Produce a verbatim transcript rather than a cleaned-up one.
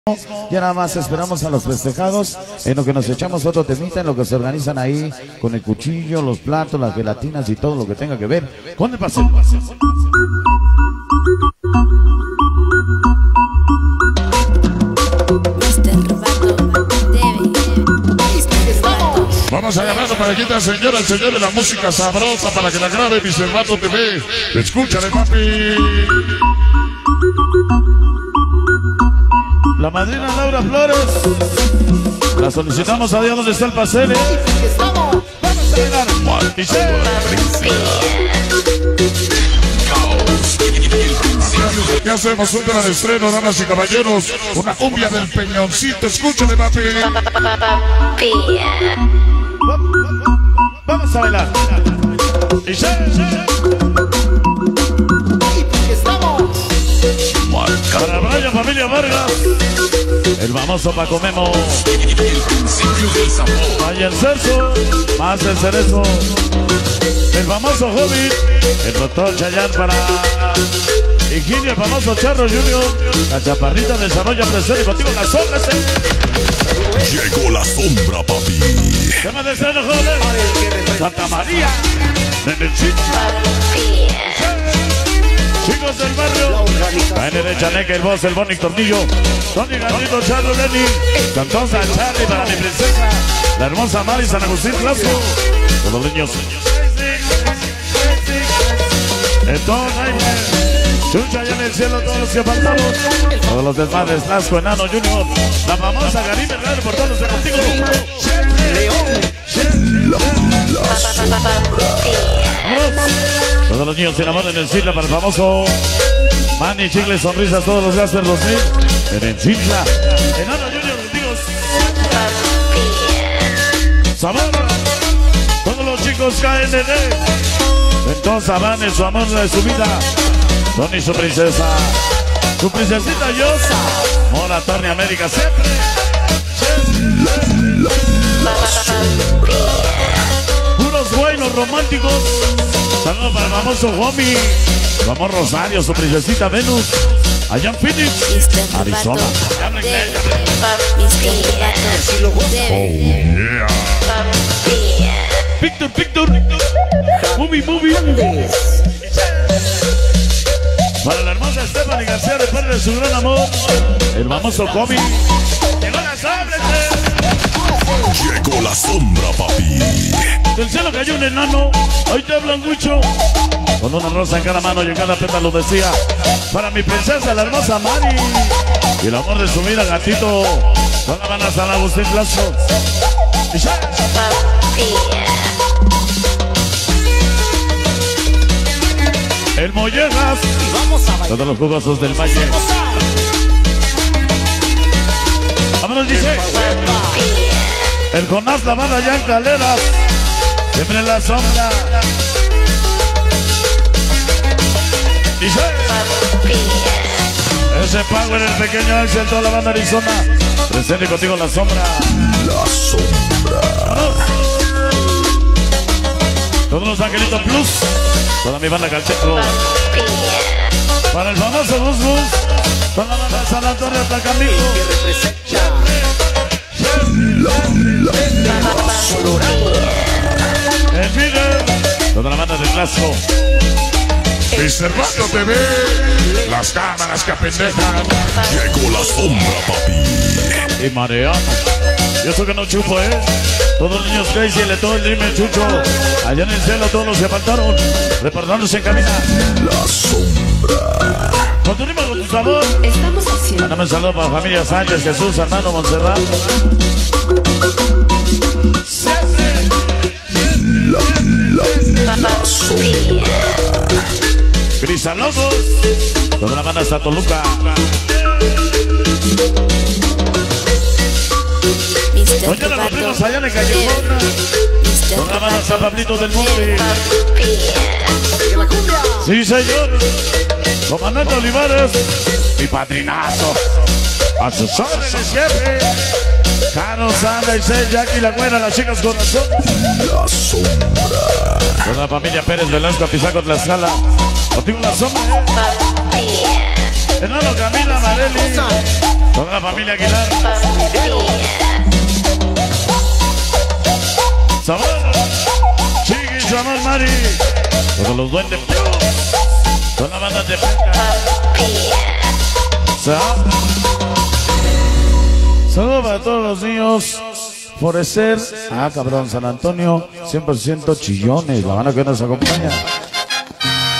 Ya nada más esperamos a los festejados, en lo que nos echamos otro temita, en lo que se organizan ahí con el cuchillo, los platos, las gelatinas y todo lo que tenga que ver con el paseo. Vamos a agarrarlo para que la señora, el señor de la música sabrosa para que la grabe mi Cervato T V. Escúchale, papi. La madrina Laura Flores, la solicitamos a Dios. ¿Dónde está el pastel? Vamos a bailar. ¿Qué hacemos? Un gran estreno, damas y caballeros. Una cumbia del Peñoncito. Escúchale, papi. Vamos a bailar. Y ya, ya. Para Brian Familia Vargas, el famoso Paco Memo, vaya el Cerzo, más el Cerezo, el famoso Hobbit, el doctor Chayán para Higinio, el famoso Charro Junior, la chaparrita desarrolla presente y contigo la sombra. Llegó la sombra, papi. Tema de estreno, joven. Santa María, Nenecita. Chicos del barrio, a N de Chaneque, el boss, el Bonnie Tornillo, Tony Garrido, Charlo Lenny, Santosa, Charlie para mi princesa, la hermosa Mari, San Agustín Plazo, todos los niños. Entonces, Chucha allá en el cielo, todos los que faltamos, todos los desmadres, Lasco, Enano, Junior, la famosa Garime, Raro, por todos los de contigo. Todos los niños se enamoran en Encintla para el famoso Manny, Chicle, Sonrisas, todos los Gasper dos mil en Encintla. Enano Junior, contigo. Zamora, todos los chicos K N D. Entonces Abane, su amor de su vida. Tony, su princesa. Su princesita Yosa. Mora, Tony, América, siempre. Puros buenos románticos. Saludos para el famoso Homie. Vamos Rosario, su princesita Venus. Allá en Phoenix, Arizona. Oh, yeah. Víctor, Víctor. Movie, movie. Para la hermosa Stephanie García, de parte de su gran amor, el famoso Comi. Llegó la sombra. Llegó la sombra, papi. Del cielo cayó un enano. Ahí te hablan mucho. Con una rosa en cada mano y en cada pétalo decía: para mi princesa, la hermosa Mari. Y el amor de su vida, gatito. Con la mano a San Agustín Plazo. Y ya. El Mollejas. Todos los jugosos del Valle. Vámonos, dice. El Jonás, la banda ya en Caleras. Siempre en la sombra. Dice. Ese Power, el pequeño Axel, toda la banda Arizona. Presente contigo en la sombra. La sombra. ¡Vamos! Todos los Angelitos Plus. Toda mi banda Calcetro. Para el famoso Bus Bus. Con la banda San Antonio Tacamico. El Miguel. Toda la banda de Clasco. Mi Cervato T V. Las cámaras que apendejan. Llegó la sombra, papi. Y Mariano. Y eso que no chupo, ¿eh? Todos los niños crazy, el todo el Dream, el Chucho. Allá en el cielo, todos los que faltaron. Reportándose en camina. La sombra. Continuamos con tu sabor. Estamos haciendo. Mándame un saludo para la familia Sánchez, Jesús, hermano Montserrat. La, la, la sombra. Grisalogos. Toda la banda hasta Toluca. Doña la Patrinos allá en el Callejón. Toda la banda hasta Pablito del Monte. Sí, señor. Comandante Olivares. Mi padrinazo. A sus órdenes siempre. Caro, Sandra, Isel, Jackie, la güera, las chicas con razón. La sombra. Con la familia Pérez Velasco, Pizaco, Tlaxcala. Contigo la sombra. Enano Camila Marelli. Toda la familia Aguilar. Sabor. Chiqui, Sabor, Mari. Todos los duendes. Toda la banda de pesca. Saludos para todos los niños. Florecer. Ah, cabrón, San Antonio. cien por ciento chillones. La banda que nos acompaña.